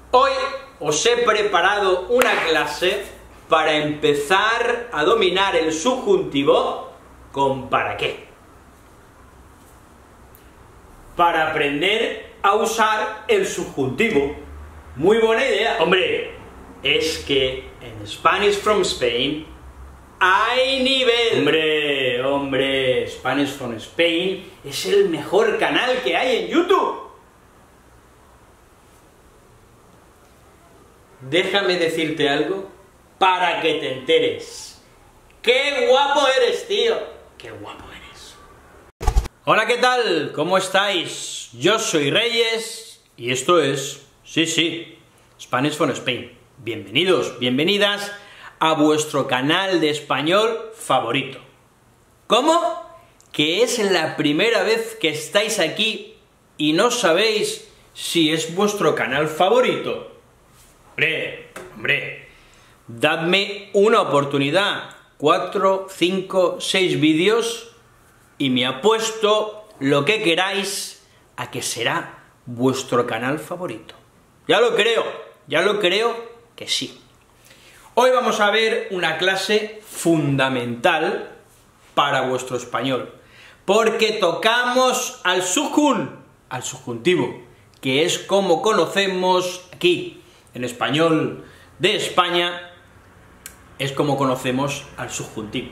Hoy os he preparado una clase para empezar a dominar el subjuntivo con ¿para qué? Para aprender a usar el subjuntivo. Muy buena idea. Hombre, es que en Spanish from Spain hay nivel. Hombre, Spanish from Spain es el mejor canal que hay en YouTube. Déjame decirte algo para que te enteres. ¡Qué guapo eres, tío! ¡Qué guapo eres! Hola, ¿qué tal? ¿Cómo estáis? Yo soy Reyes y esto es, sí, Spanish from Spain. Bienvenidos, bienvenidas a vuestro canal de español favorito. ¿Cómo? ¿Que es la primera vez que estáis aquí y no sabéis si es vuestro canal favorito? Hombre, dadme una oportunidad, 4, 5, 6 vídeos y me apuesto lo que queráis a que será vuestro canal favorito. Ya lo creo que sí. Hoy vamos a ver una clase fundamental para vuestro español, porque tocamos al subjuntivo, que es como conocemos aquí. En español de España es como conocemos al subjuntivo.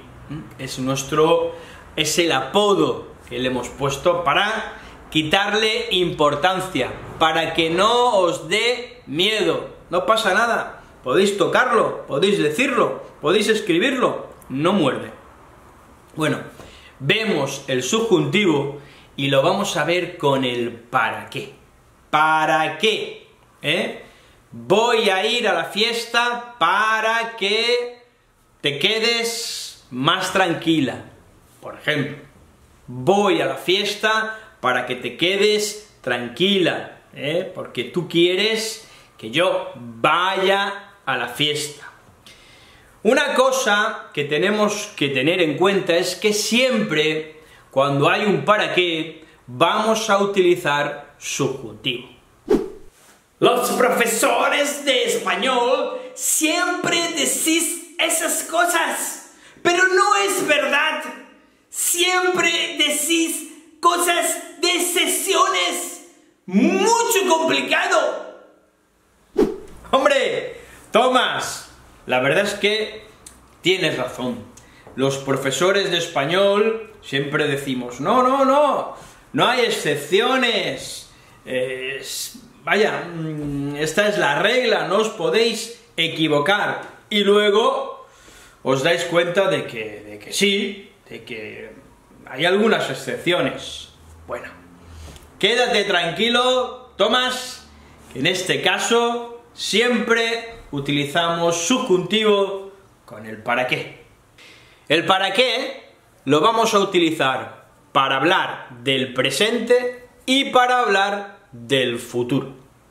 Es el apodo que le hemos puesto para quitarle importancia, para que no os dé miedo. No pasa nada, podéis tocarlo, podéis decirlo, podéis escribirlo, no muerde. Bueno, vemos el subjuntivo y lo vamos a ver con el para qué. ¿Para qué? Voy a ir a la fiesta para que te quedes más tranquila. Por ejemplo, voy a la fiesta para que te quedes tranquila, porque tú quieres que yo vaya a la fiesta. Una cosa que tenemos que tener en cuenta es que siempre, cuando hay un para qué, vamos a utilizar subjuntivo. Los profesores de español siempre decís esas cosas, pero no es verdad. Siempre decís cosas de sesiones. Mucho complicado. Hombre, Tomás, la verdad es que tienes razón. Los profesores de español siempre decimos, no hay excepciones. Vaya, esta es la regla, no os podéis equivocar. Y luego os dais cuenta de que sí, de que hay algunas excepciones. Bueno, quédate tranquilo, Tomás, que en este caso siempre utilizamos subjuntivo con el para qué. El para qué lo vamos a utilizar para hablar del presente y para hablar del futuro.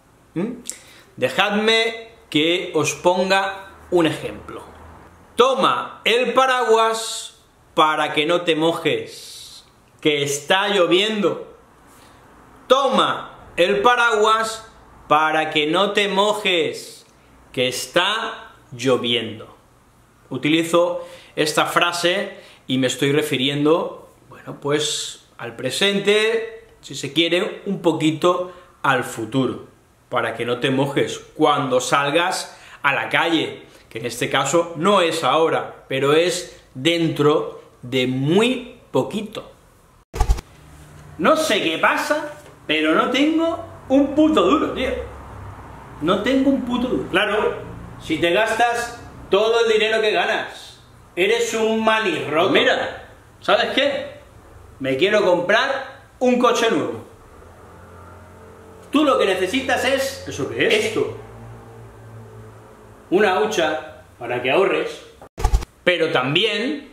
Dejadme que os ponga un ejemplo. Toma el paraguas para que no te mojes, que está lloviendo. Toma el paraguas para que no te mojes, que está lloviendo. Utilizo esta frase y me estoy refiriendo, bueno, pues al presente, si se quiere, un poquito al futuro, para que no te mojes cuando salgas a la calle, que en este caso no es ahora, pero es dentro de muy poquito. No sé qué pasa, pero no tengo un puto duro, tío. No tengo un puto duro. Claro, si te gastas todo el dinero que ganas, eres un manirroto. Mira, ¿sabes qué? Me quiero comprar un coche nuevo. Tú lo que necesitas es... ¿Eso qué es? Esto. Una hucha para que ahorres. Pero también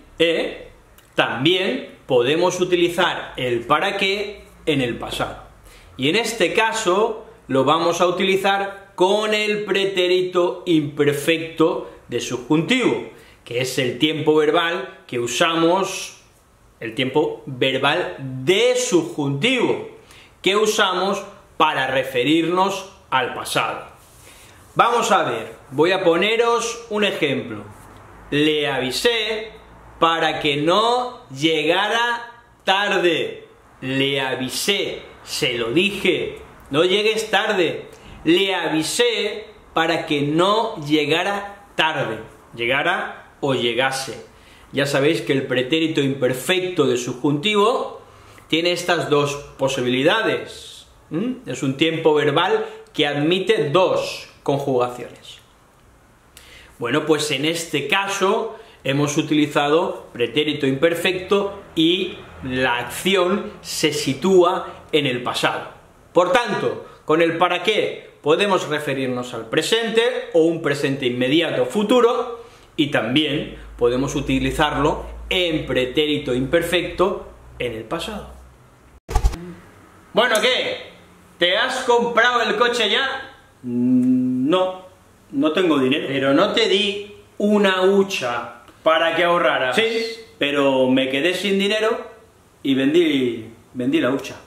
podemos utilizar el para qué en el pasado. Y en este caso lo vamos a utilizar con el pretérito imperfecto de subjuntivo, que es el tiempo verbal que usamos, el tiempo verbal de subjuntivo, que usamos para referirnos al pasado. Vamos a ver, voy a poneros un ejemplo. Le avisé para que no llegara tarde. Le avisé, se lo dije, no llegues tarde. Le avisé para que no llegara tarde. Llegara o llegase. Ya sabéis que el pretérito imperfecto de subjuntivo tiene estas dos posibilidades. Es un tiempo verbal que admite dos conjugaciones. Bueno, pues en este caso hemos utilizado pretérito imperfecto y la acción se sitúa en el pasado. Por tanto, con el para qué podemos referirnos al presente o un presente inmediato futuro, y también podemos utilizarlo en pretérito imperfecto en el pasado. Bueno, ¿qué? ¿Te has comprado el coche ya? No, no tengo dinero. Pero no te di una hucha para que ahorraras. Sí, pero me quedé sin dinero y vendí la hucha.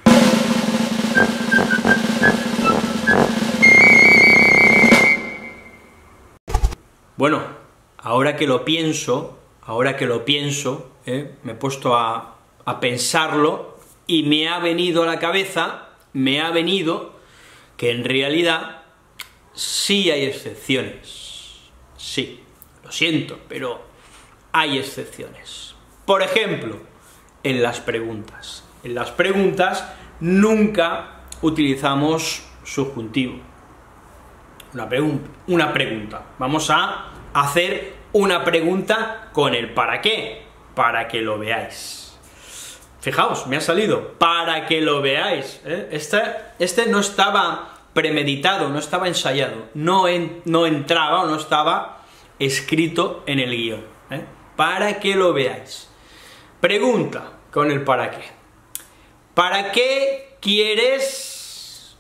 Bueno, ahora que lo pienso, me he puesto a pensarlo y me ha venido a la cabeza, que en realidad sí hay excepciones. Sí, lo siento, pero hay excepciones. Por ejemplo, en las preguntas. En las preguntas nunca utilizamos subjuntivo. Una pregunta. Vamos a hacer una pregunta con el para qué, para que lo veáis. Fijaos, me ha salido, para que lo veáis. Este no estaba premeditado, no estaba ensayado, no entraba o no estaba escrito en el guión. Para que lo veáis. Pregunta con el para qué. ¿Para qué quieres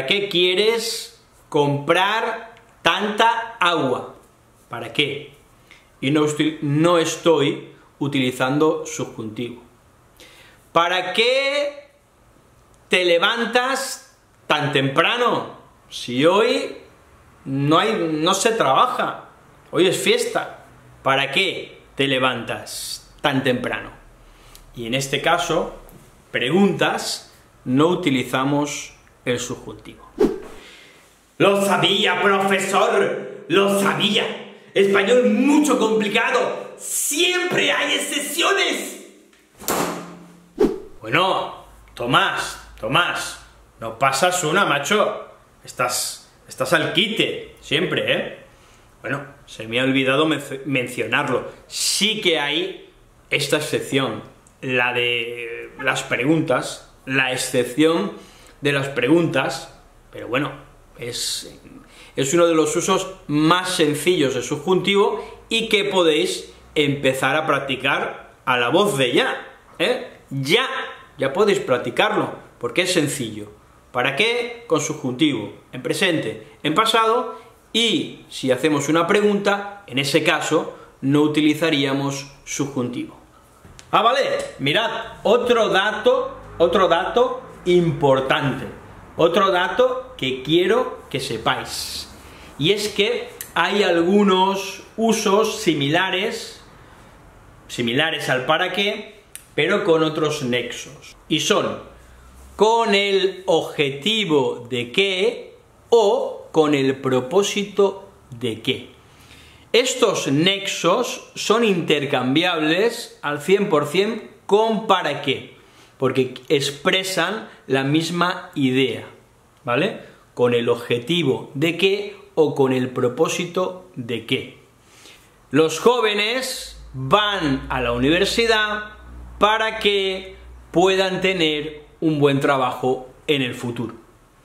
comprar tanta agua? ¿Para qué? Y no estoy utilizando subjuntivo. ¿Para qué te levantas tan temprano? Si hoy no se trabaja, hoy es fiesta. ¿Para qué te levantas tan temprano? Y en este caso, preguntas, no utilizamos el subjuntivo. ¡Lo sabía, profesor! ¡Lo sabía! Español mucho complicado. ¡Siempre hay excepciones! Bueno, Tomás, no pasas una, macho. Estás al quite, siempre, ¿eh? Bueno, se me ha olvidado mencionarlo. Sí que hay esta excepción, la de las preguntas, la excepción de las preguntas, pero bueno, es uno de los usos más sencillos de subjuntivo y que podéis empezar a practicar a la voz de ya, ¿eh? Ya podéis practicarlo, porque es sencillo. ¿Para qué? Con subjuntivo, en presente, en pasado, y si hacemos una pregunta, en ese caso, no utilizaríamos subjuntivo. Ah, vale, mirad, otro dato importante, otro dato que quiero que sepáis, y es que hay algunos usos similares al para qué, pero con otros nexos, y son con el objetivo de qué o con el propósito de qué. Estos nexos son intercambiables al 100% con para qué, porque expresan la misma idea, ¿vale? Con el objetivo de qué o con el propósito de qué. Los jóvenes van a la universidad para que puedan tener un buen trabajo en el futuro.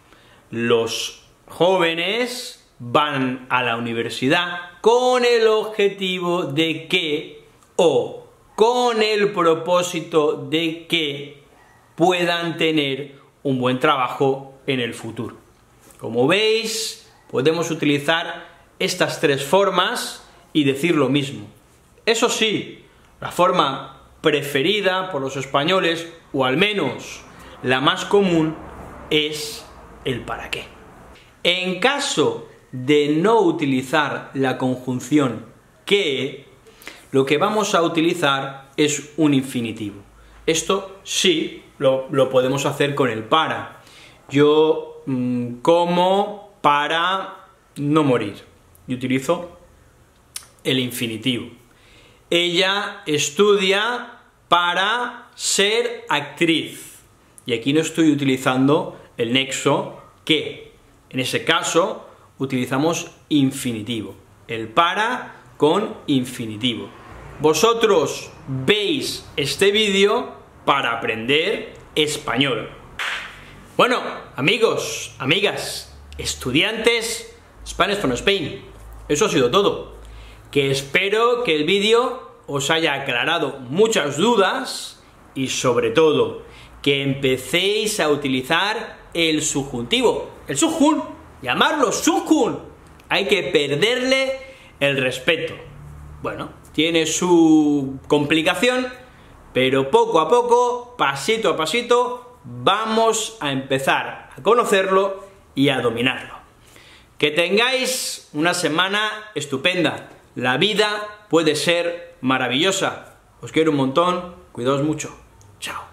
Los jóvenes van a la universidad con el objetivo de que o con el propósito de que puedan tener un buen trabajo en el futuro. Como veis, podemos utilizar estas tres formas y decir lo mismo. Eso sí, la forma preferida por los españoles, o al menos la más común, es el para qué. En caso de no utilizar la conjunción que, lo que vamos a utilizar es un infinitivo. Esto sí lo podemos hacer con el para. Yo como para no morir. Y utilizo el infinitivo. Ella estudia para ser actriz. Y aquí no estoy utilizando el nexo que. En ese caso utilizamos infinitivo. El para con infinitivo. Vosotros veis este vídeo para aprender español. Bueno, amigos, amigas, estudiantes, Spanish from Spain, eso ha sido todo. Que espero que el vídeo os haya aclarado muchas dudas y sobre todo que empecéis a utilizar el subjuntivo, el subjun, llamarlo subjun. Hay que perderle el respeto. Bueno, tiene su complicación, pero poco a poco, pasito a pasito, vamos a empezar a conocerlo y a dominarlo. Que tengáis una semana estupenda. La vida puede ser maravillosa. Os quiero un montón, cuidaos mucho. Chao.